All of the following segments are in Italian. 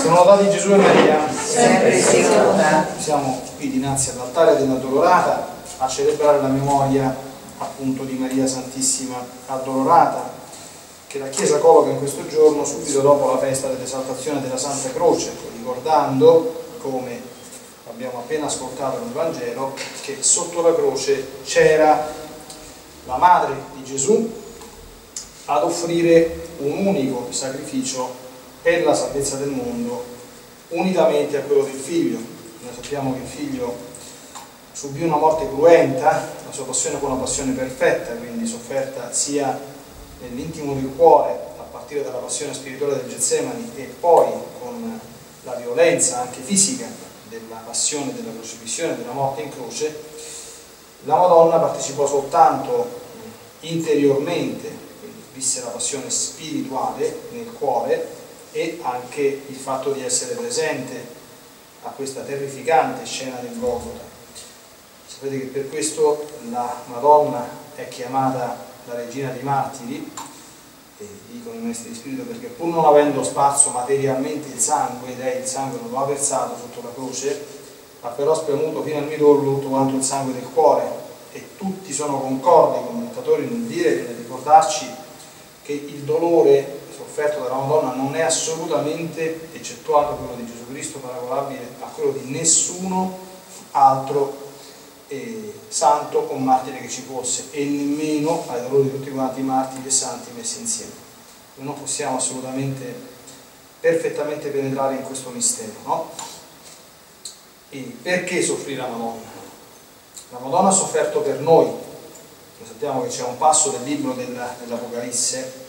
Sono lodati Gesù e Maria. Sempre siano lodati. Siamo qui dinanzi all'altare dell'Addolorata a celebrare la memoria appunto di Maria Santissima Addolorata, che la Chiesa colloca in questo giorno subito dopo la festa dell'esaltazione della Santa Croce, ricordando, come abbiamo appena ascoltato nel Vangelo, che sotto la croce c'era la madre di Gesù ad offrire un unico sacrificio per la salvezza del mondo, unitamente a quello del figlio. Noi sappiamo che il figlio subì una morte cruenta, la sua passione fu una passione perfetta, quindi sofferta sia nell'intimo del cuore, a partire dalla passione spirituale del Getsemani, e poi con la violenza anche fisica della passione, della crocifissione, della morte in croce. La Madonna partecipò soltanto interiormente, quindi visse la passione spirituale nel cuore, e anche il fatto di essere presente a questa terrificante scena del Golgota. Sapete che per questo la Madonna è chiamata la regina dei martiri, e dicono i maestri di spirito, perché pur non avendo sparso materialmente il sangue, lei il sangue non lo ha versato sotto la croce, ha però spremuto fino al midollo tutto quanto il sangue del cuore, e tutti sono concordi, i commentatori, nel dire e nel ricordarci che il dolore sofferto dalla Madonna non è assolutamente, eccettuato quello di Gesù Cristo, paragonabile a quello di nessuno altro santo o martire che ci fosse, e nemmeno ai dolori di tutti quanti i martiri e santi messi insieme. Non possiamo assolutamente, perfettamente penetrare in questo mistero, no? E perché soffrì la Madonna? La Madonna ha sofferto per noi. Noi sappiamo che c'è un passo del libro dell'Apocalisse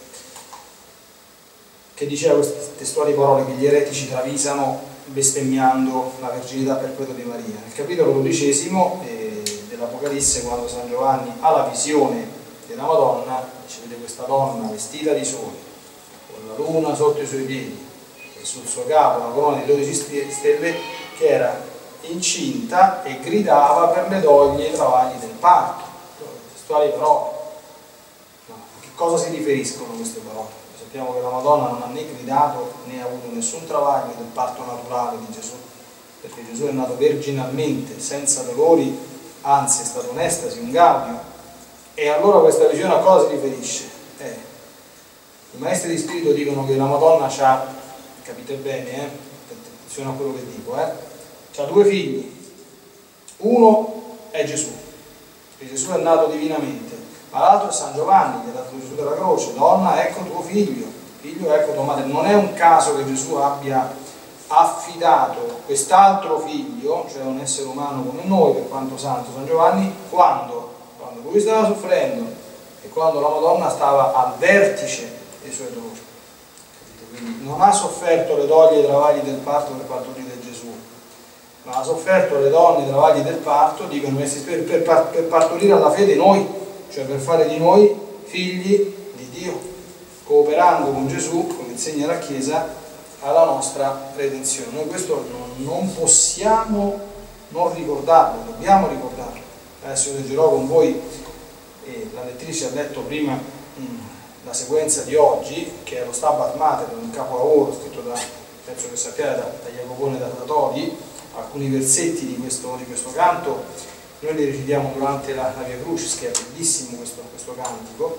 che diceva queste testuali parole che gli eretici travisano bestemmiando la virginità perpetua di Maria. Nel capitolo 12 dell'Apocalisse, quando San Giovanni ha la visione della Madonna, dice: vede questa donna vestita di sole, con la luna sotto i suoi piedi e sul suo capo una corona di 12 stelle, che era incinta e gridava per le doglie e i travagli del parto. Testuali parole. No, a che cosa si riferiscono queste parole? Sappiamo che la Madonna non ha né gridato né ha avuto nessun travaglio del parto naturale di Gesù, perché Gesù è nato virginalmente, senza dolori, anzi è stato un'estasi, un gaudio. E allora questa visione a cosa si riferisce? I maestri di spirito dicono che la Madonna c'ha, capite bene, attenzione a quello che dico, c'ha due figli. Uno è Gesù, che Gesù è nato divinamente, ma l'altro è San Giovanni, che ha dato Gesù della croce: donna, ecco tuo figlio, figlio, ecco tua madre. Non è un caso che Gesù abbia affidato quest'altro figlio, cioè un essere umano come noi, per quanto santo, San Giovanni, quando lui stava soffrendo e quando la Madonna stava al vertice dei suoi dolori. Quindi non ha sofferto le doglie e i travagli del parto per partorire Gesù, ma ha sofferto le donne e i travagli del parto, dicono per partorire alla fede noi, cioè per fare di noi figli di Dio, cooperando con Gesù, come insegna la Chiesa, alla nostra redenzione. Noi questo non possiamo non ricordarlo, dobbiamo ricordarlo. Adesso leggerò con voi, la lettrice ha letto prima la sequenza di oggi, che è lo Stabat Mater, un capolavoro scritto da, penso che sappiate, da Jacopone da Todi. Alcuni versetti di questo canto noi li recitiamo durante la Via Crucis, che è bellissimo questo cantico,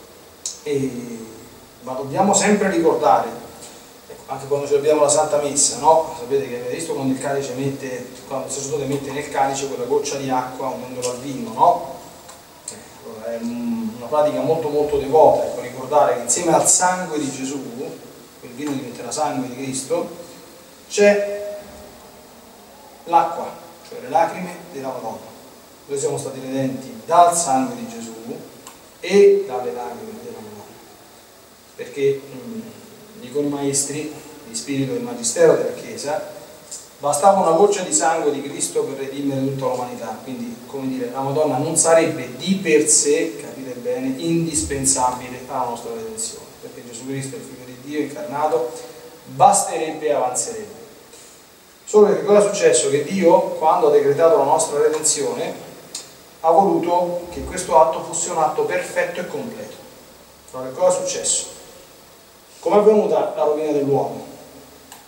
ma dobbiamo sempre ricordare, anche quando celebriamo la Santa Messa, no? Sapete che avete visto quando il calice quando il sacerdote mette nel calice quella goccia di acqua unendola al vino, no? Allora, è una pratica molto molto devota, ecco, ricordare che insieme al sangue di Gesù, quel vino diventerà sangue di Cristo, c'è l'acqua, cioè le lacrime della Madonna. Noi siamo stati redenti dal sangue di Gesù e dalle lacrime della Madonna, perché dicono i maestri di spirito del magistero della Chiesa, bastava una goccia di sangue di Cristo per redimere tutta l'umanità. Quindi, come dire, la Madonna non sarebbe di per sé, capite bene, indispensabile alla nostra redenzione, perché Gesù Cristo è il Figlio di Dio incarnato, basterebbe e avanzerebbe. Solo che cosa è successo? Che Dio, quando ha decretato la nostra redenzione, ha voluto che questo atto fosse un atto perfetto e completo. Allora, che cosa è successo? Come è avvenuta la rovina dell'uomo? Con tutti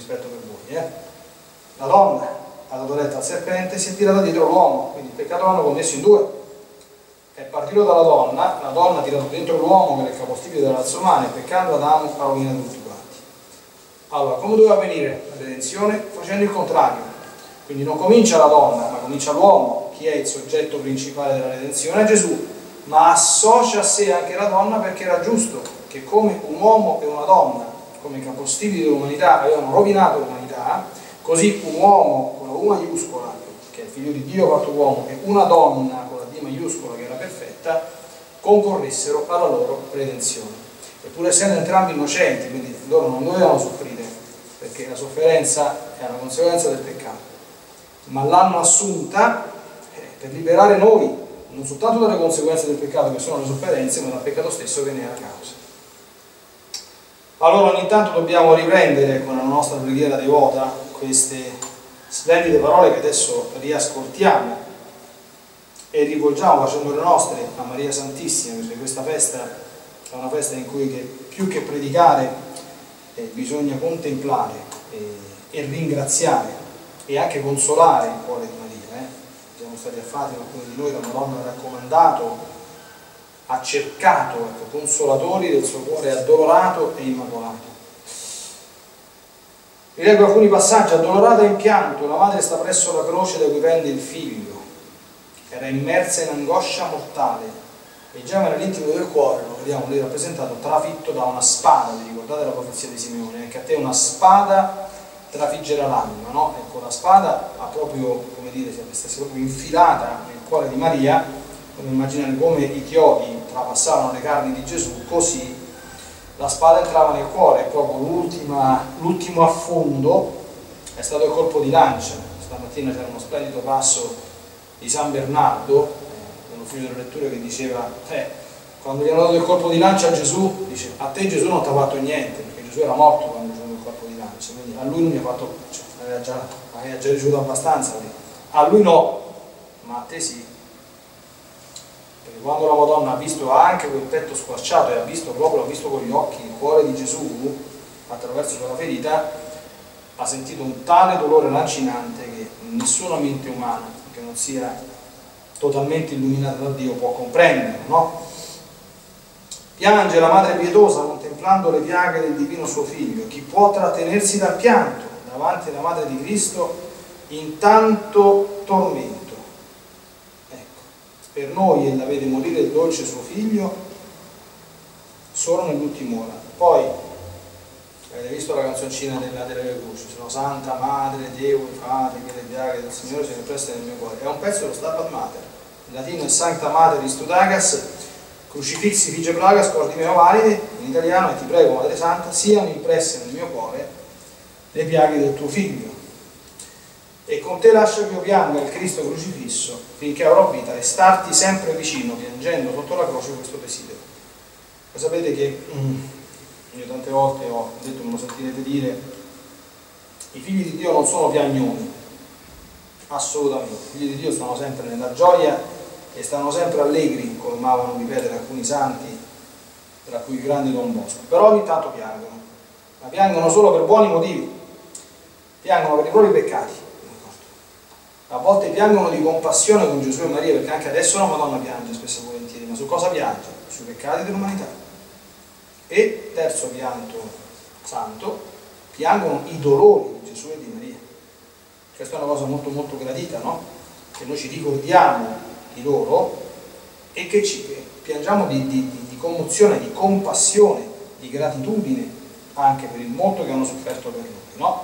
rispetto per voi. La donna ha dato retta al serpente e si è tirata dietro l'uomo, quindi il peccato l'hanno commesso in due. È partito dalla donna, la donna ha tirato dentro l'uomo che era il capostipite della razza umana, e peccando Adamo ha rovinato tutti quanti. Allora, come doveva avvenire la redenzione? Facendo il contrario. Quindi non comincia la donna, ma comincia l'uomo. Chi è il soggetto principale della redenzione? È Gesù, ma associa a sé anche la donna, perché era giusto che come un uomo e una donna, come capostipiti dell'umanità, avevano rovinato l'umanità, così un uomo con la U maiuscola, che è il figlio di Dio fatto uomo, e una donna con la D maiuscola, che era perfetta, concorressero alla loro redenzione. Eppure essendo entrambi innocenti, quindi loro non dovevano soffrire, perché la sofferenza è una conseguenza del peccato, ma l'hanno assunta per liberare noi, non soltanto dalle conseguenze del peccato che sono le sofferenze, ma dal peccato stesso che ne è la causa. Allora ogni tanto dobbiamo riprendere con la nostra preghiera devota queste splendide parole che adesso riascoltiamo e rivolgiamo facendole nostre a Maria Santissima, perché questa festa è una festa in cui più che predicare bisogna contemplare e ringraziare e anche consolare il cuore di Maria. Siamo stati a Fatima, alcuni di noi, la Madonna ha raccomandato, ha cercato consolatori del suo cuore addolorato e immacolato. Vi leggo alcuni passaggi. Addolorata in pianto, la madre sta presso la croce da cui prende il figlio. Era immersa in angoscia mortale e già nell'intimo del cuore, lo vediamo lì rappresentato, trafitto da una spada. Vi ricordate la profezia di Simeone? Che a te una spada trafiggerà l'anima, no? Ecco, la spada ha proprio, come dire, si è proprio infilata nel cuore di Maria. Come immaginare come i chiodi trapassavano le carni di Gesù, così la spada entrava nel cuore. Proprio l'ultimo affondo è stato il colpo di lancia. Stamattina c'era uno splendido passo di San Bernardo, uno figlio delle letture, che diceva quando gli hanno dato il colpo di lancia a Gesù, dice: a te Gesù non ti ha fatto niente, perché Gesù era morto quando gli hanno dato il colpo di lancia, quindi a lui non gli ha fatto, aveva già ricevuto abbastanza, a lui no, ma a te sì. Perché quando la Madonna ha visto anche quel petto squarciato e ha visto con gli occhi il cuore di Gesù attraverso quella ferita, ha sentito un tale dolore lancinante che nessuna mente umana che non sia totalmente illuminata da Dio può comprendere, no? Piange la madre pietosa contemplando le piaghe del divino suo figlio. Chi può trattenersi dal pianto davanti alla madre di Cristo in tanto tormento? Per noi ella vede morire il dolce suo figlio solo nell'ultima ora. Poi avete visto la canzoncina delle croci, sono Santa Madre Deo fate che le piaghe del Signore siano impresse nel mio cuore. È un pezzo dello Stabat Mater, in latino è Sancta Mater Istudagas Crucifixi Fige Plagas Cordi Meo Valide, in italiano è: ti prego Madre Santa, siano impresse nel mio cuore le piaghe del tuo figlio. E con te lascia che io pianga il Cristo crocifisso finché avrò vita, e starti sempre vicino, piangendo sotto la croce questo desiderio. Voi sapete che io tante volte ho detto, me lo sentirete dire, i figli di Dio non sono piagnoni, assolutamente. I figli di Dio stanno sempre nella gioia e stanno sempre allegri, come amavano ripetere alcuni santi, tra cui il grande Don Bosco. Però ogni tanto piangono, ma piangono solo per buoni motivi, piangono per i propri peccati. A volte piangono di compassione con Gesù e Maria, perché anche adesso la Madonna piange spesso e volentieri, ma su cosa piange? Sui peccati dell'umanità. E terzo pianto santo, piangono i dolori di Gesù e di Maria. Questa è una cosa molto molto gradita, no? Che noi ci ricordiamo di loro e che piangiamo di commozione, di compassione, di gratitudine anche per il molto che hanno sofferto per noi, no?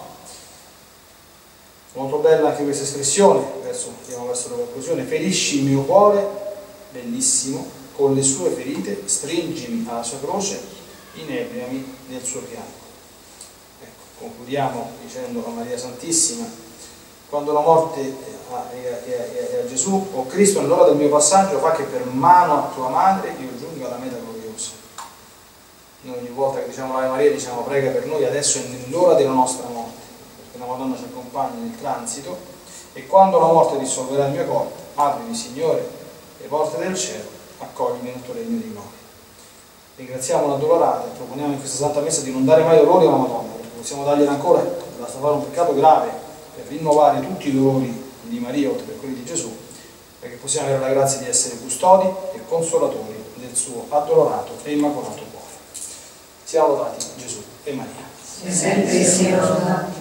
Molto bella anche questa espressione, andiamo verso la conclusione: ferisci il mio cuore, bellissimo, con le sue ferite, stringimi alla sua croce, inebriami nel suo fianco. Ecco, concludiamo dicendo a Maria Santissima: quando la morte è a Gesù, o Cristo, nell'ora del mio passaggio, fa che per mano a tua madre io giunga alla meta gloriosa. Noi ogni volta che diciamo l'Ave Maria diciamo: prega per noi adesso e nell'ora della nostra morte, la Madonna ci accompagna nel transito, e quando la morte dissolverà il mio corpo, aprimi, Signore, le porte del cielo, accoglimi nel tuo regno di gloria. Ringraziamo l'addolorata e proponiamo in questa Santa Messa di non dare mai dolori alla Madonna, perché possiamo dargliela ancora basta fare un peccato grave per rinnovare tutti i dolori di Maria oltre per quelli di Gesù, perché possiamo avere la grazia di essere custodi e consolatori del suo addolorato e immacolato cuore. Siamo lodati Gesù e Maria. Sempre sia lodato.